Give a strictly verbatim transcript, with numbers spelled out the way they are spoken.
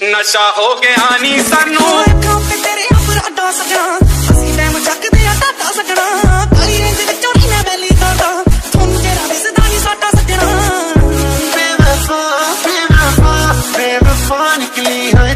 नशा हो गया नी सानू तेरे अपराधा सजना असि टाइम चकदे आ टाटा सजना काली रेंज विचों नी मैं वैली करदा थोनू तेरा दिसदा नी साटा सजना बेवफा बेवफा बेवफा निकली है